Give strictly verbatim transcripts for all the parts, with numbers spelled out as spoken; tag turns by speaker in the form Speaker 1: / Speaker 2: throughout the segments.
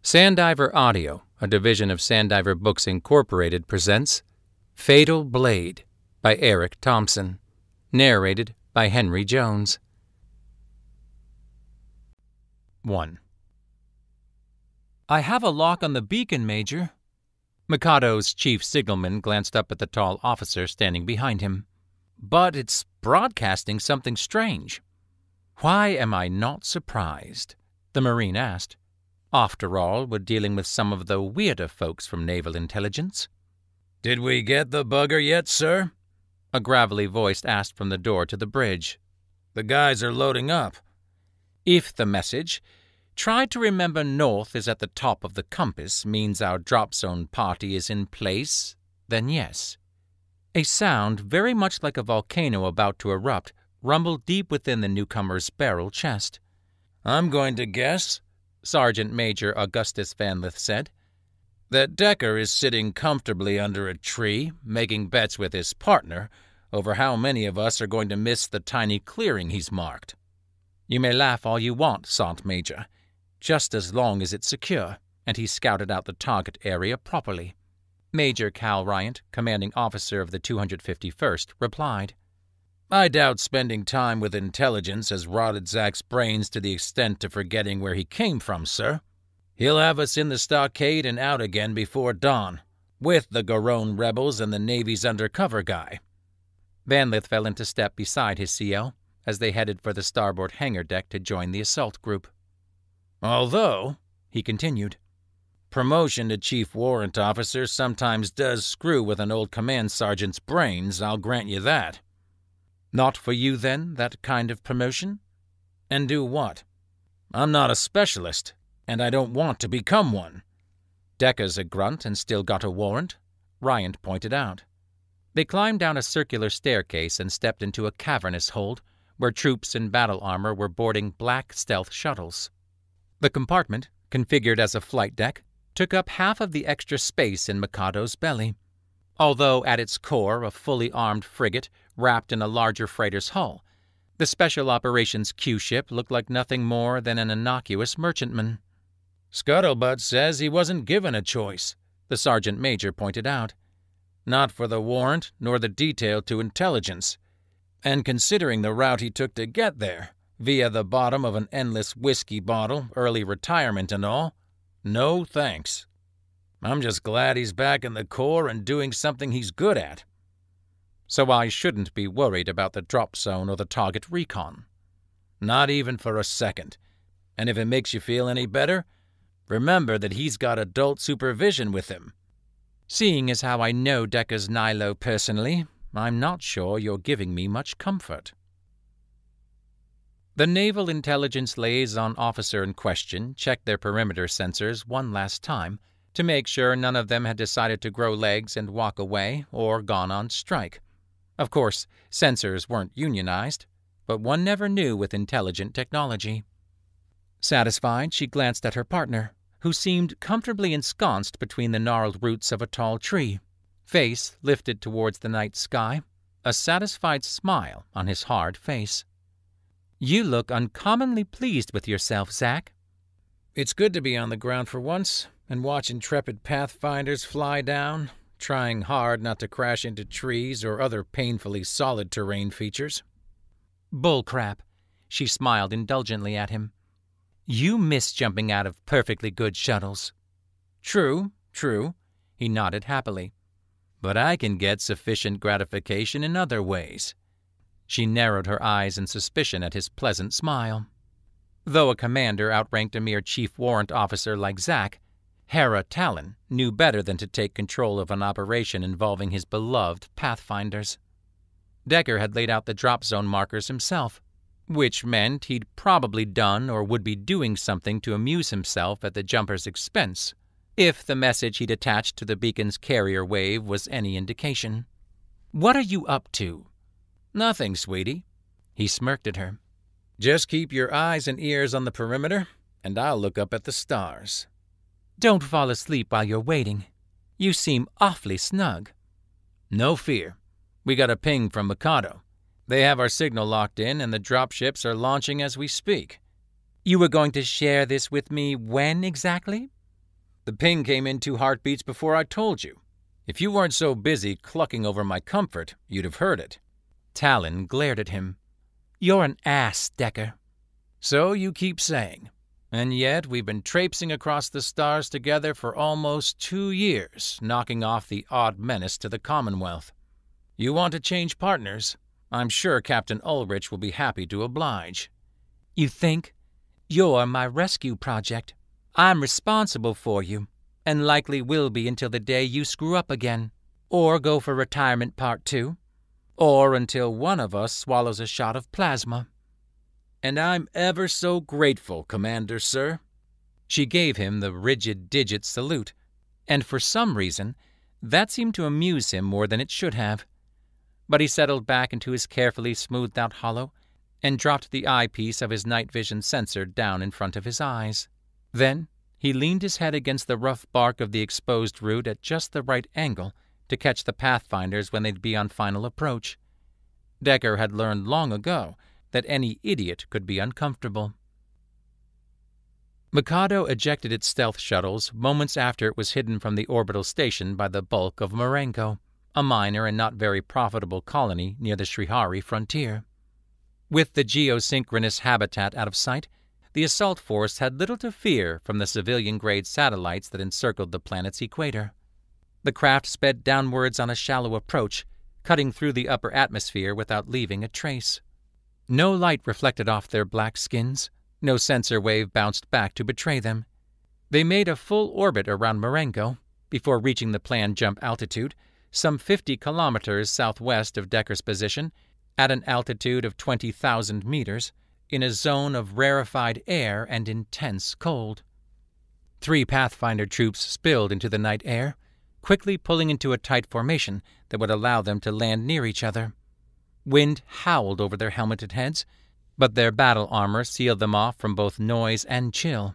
Speaker 1: Sandiver Audio, a division of Sandiver Books Incorporated, presents Fatal Blade by Eric Thomson, narrated by Henry Jones. one. I have a lock on the beacon, Major. Mikado's chief signalman glanced up at the tall officer standing behind him. But it's broadcasting something strange. Why am I not surprised? The Marine asked. After all, we're dealing with some of the weirder folks from naval intelligence.
Speaker 2: Did we get the bugger yet, sir?
Speaker 1: A gravelly voice asked from the door to the bridge.
Speaker 2: The guys are loading up.
Speaker 1: If the message, try to remember north is at the top of the compass, means our drop zone party is in place, then yes. A sound very much like a volcano about to erupt rumbled deep within the newcomer's barrel chest.
Speaker 2: I'm going to guess,
Speaker 1: Sergeant Major Augustus Vanlith said,
Speaker 2: that Decker is sitting comfortably under a tree, making bets with his partner over how many of us are going to miss the tiny clearing he's marked.
Speaker 1: You may laugh all you want, Sant Major, just as long as it's secure, and he scouted out the target area properly. Major Cal Ryant, commanding officer of the two hundred fifty-first, replied,
Speaker 2: I doubt spending time with intelligence has rotted Zack's brains to the extent of forgetting where he came from, sir. He'll have us in the stockade and out again before dawn, with the Garone rebels and the Navy's undercover guy.
Speaker 1: Vanlith fell into step beside his C O as they headed for the starboard hangar deck to join the assault group.
Speaker 2: Although,
Speaker 1: he continued,
Speaker 2: promotion to chief warrant officer sometimes does screw with an old command sergeant's brains, I'll grant you that.
Speaker 1: Not for you, then, that kind of promotion?
Speaker 2: And do what? I'm not a specialist, and I don't want to become one.
Speaker 1: Decker's a grunt and still got a warrant, Ryant pointed out. They climbed down a circular staircase and stepped into a cavernous hold where troops in battle armor were boarding black stealth shuttles. The compartment, configured as a flight deck, took up half of the extra space in Mikado's belly. Although at its core a fully armed frigate wrapped in a larger freighter's hull, the Special Operations Q-ship looked like nothing more than an innocuous merchantman.
Speaker 2: Scuttlebutt says he wasn't given a choice, the sergeant major pointed out. Not for the warrant, nor the detail to intelligence. And considering the route he took to get there, via the bottom of an endless whiskey bottle, early retirement and all, no thanks. I'm just glad he's back in the Corps and doing something he's good at.
Speaker 1: So I shouldn't be worried about the drop zone or the target recon?
Speaker 2: Not even for a second. And if it makes you feel any better, remember that he's got adult supervision with him.
Speaker 1: Seeing as how I know Decker's Nilo personally, I'm not sure you're giving me much comfort. The Naval Intelligence Liaison Officer in question checked their perimeter sensors one last time to make sure none of them had decided to grow legs and walk away or gone on strike. Of course, sensors weren't unionized, but one never knew with intelligent technology. Satisfied, she glanced at her partner, who seemed comfortably ensconced between the gnarled roots of a tall tree, face lifted towards the night sky, a satisfied smile on his hard face. You look uncommonly pleased with yourself, Zack.
Speaker 2: It's good to be on the ground for once and watch intrepid pathfinders fly down, trying hard not to crash into trees or other painfully solid terrain features.
Speaker 1: Bullcrap, she smiled indulgently at him. You miss jumping out of perfectly good shuttles.
Speaker 2: True, true,
Speaker 1: he nodded happily.
Speaker 2: But I can get sufficient gratification in other ways.
Speaker 1: She narrowed her eyes in suspicion at his pleasant smile. Though a commander outranked a mere chief warrant officer like Zack, Hera Talon knew better than to take control of an operation involving his beloved pathfinders. Decker had laid out the drop zone markers himself, which meant he'd probably done or would be doing something to amuse himself at the jumper's expense, if the message he'd attached to the beacon's carrier wave was any indication. What are you up to?
Speaker 2: Nothing, sweetie.
Speaker 1: He smirked at her.
Speaker 2: Just keep your eyes and ears on the perimeter, and I'll look up at the stars.
Speaker 1: Don't fall asleep while you're waiting. You seem awfully snug.
Speaker 2: No fear. We got a ping from Mikado. They have our signal locked in, and the dropships are launching as we speak.
Speaker 1: You were going to share this with me when exactly?
Speaker 2: The ping came in two heartbeats before I told you. If you weren't so busy clucking over my comfort, you'd have heard it."
Speaker 1: Talon glared at him. "You're an ass, Decker."
Speaker 2: "So you keep saying. And yet we've been traipsing across the stars together for almost two years, knocking off the odd menace to the Commonwealth. You want to change partners? I'm sure Captain Ulrich will be happy to oblige."
Speaker 1: "You think? You're my rescue project. I'm responsible for you, and likely will be until the day you screw up again, or go for retirement part two, or until one of us swallows a shot of plasma."
Speaker 2: "And I'm ever so grateful, Commander, sir."
Speaker 1: She gave him the rigid digit salute, and for some reason that seemed to amuse him more than it should have. But he settled back into his carefully smoothed-out hollow and dropped the eyepiece of his night vision sensor down in front of his eyes. Then he leaned his head against the rough bark of the exposed root at just the right angle to catch the pathfinders when they'd be on final approach. Decker had learned long ago that any idiot could be uncomfortable. Mikado ejected its stealth shuttles moments after it was hidden from the orbital station by the bulk of Marengo, a minor and not very profitable colony near the Srihari frontier. With the geosynchronous habitat out of sight, the assault force had little to fear from the civilian-grade satellites that encircled the planet's equator. The craft sped downwards on a shallow approach, cutting through the upper atmosphere without leaving a trace. No light reflected off their black skins, no sensor wave bounced back to betray them. They made a full orbit around Marengo before reaching the planned jump altitude, some fifty kilometers southwest of Decker's position, at an altitude of twenty thousand meters, in a zone of rarefied air and intense cold. Three Pathfinder troops spilled into the night air, quickly pulling into a tight formation that would allow them to land near each other. Wind howled over their helmeted heads, but their battle armor sealed them off from both noise and chill.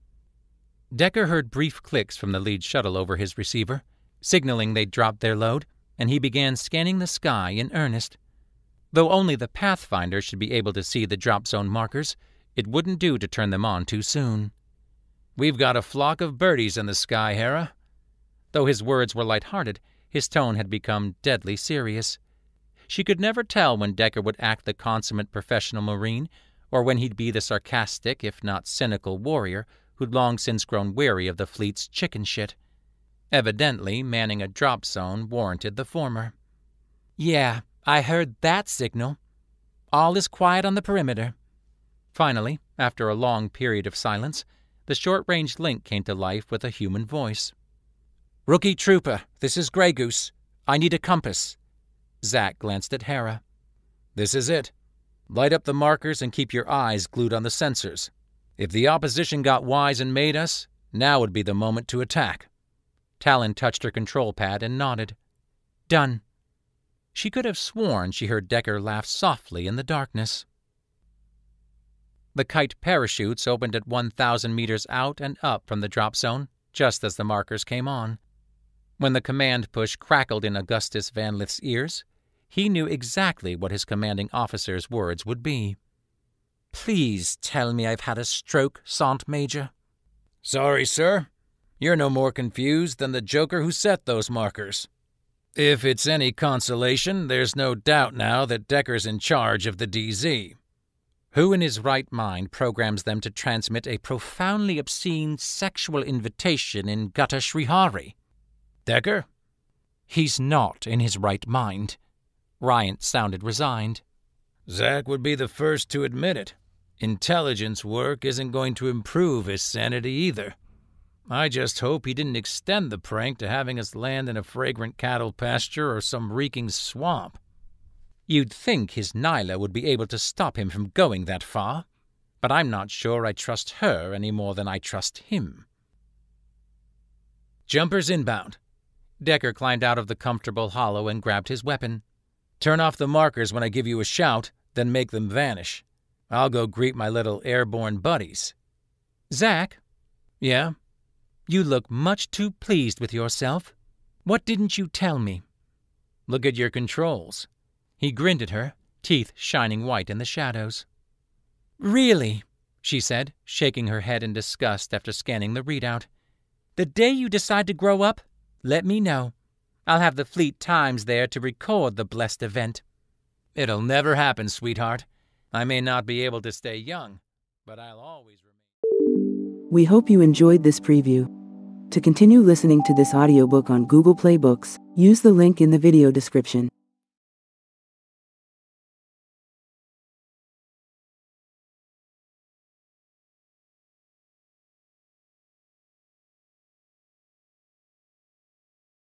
Speaker 1: Decker heard brief clicks from the lead shuttle over his receiver, signaling they'd dropped their load, and he began scanning the sky in earnest. Though only the Pathfinder should be able to see the drop zone markers, it wouldn't do to turn them on too soon.
Speaker 2: "We've got a flock of birdies in the sky, Hera."
Speaker 1: Though his words were light-hearted, his tone had become deadly serious. She could never tell when Decker would act the consummate professional Marine, or when he'd be the sarcastic, if not cynical, warrior who'd long since grown weary of the fleet's chicken shit. Evidently, manning a drop zone warranted the former. "Yeah, I heard that signal. All is quiet on the perimeter." Finally, after a long period of silence, the short-range link came to life with a human voice. "Rookie Trooper, this is Grey Goose. I need a compass." Zack glanced at Hera.
Speaker 2: "This is it. Light up the markers and keep your eyes glued on the sensors. If the opposition got wise and made us, now would be the moment to attack."
Speaker 1: Talon touched her control pad and nodded. "Done." She could have sworn she heard Decker laugh softly in the darkness. The kite parachutes opened at one thousand meters out and up from the drop zone, just as the markers came on. When the command push crackled in Augustus Van Lith's ears, he knew exactly what his commanding officer's words would be. "Please tell me I've had a stroke, Sant Major."
Speaker 2: "Sorry, sir. You're no more confused than the joker who set those markers. If it's any consolation, there's no doubt now that Decker's in charge of the D Z.
Speaker 1: Who in his right mind programs them to transmit a profoundly obscene sexual invitation in Gutta Srihari?
Speaker 2: Decker?"
Speaker 1: "He's not in his right mind." Ryant sounded resigned.
Speaker 2: "Zack would be the first to admit it. Intelligence work isn't going to improve his sanity either. I just hope he didn't extend the prank to having us land in a fragrant cattle pasture or some reeking swamp."
Speaker 1: "You'd think his Nyla would be able to stop him from going that far, but I'm not sure I trust her any more than I trust him."
Speaker 2: "Jumpers inbound."
Speaker 1: Decker climbed out of the comfortable hollow and grabbed his weapon.
Speaker 2: "Turn off the markers when I give you a shout, then make them vanish. I'll go greet my little airborne buddies."
Speaker 1: "Zack?"
Speaker 2: "Yeah?"
Speaker 1: "You look much too pleased with yourself. What didn't you tell me?"
Speaker 2: "Look at your controls."
Speaker 1: He grinned at her, teeth shining white in the shadows. "Really?" she said, shaking her head in disgust after scanning the readout. The day you decide to grow up, let me know. I'll have the Fleet Times there to record the blessed event.
Speaker 2: It'll never happen, sweetheart. I may not be able to stay young, but I'll always remain.
Speaker 3: We hope you enjoyed this preview. To continue listening to this audiobook on Google Play Books, use the link in the video description.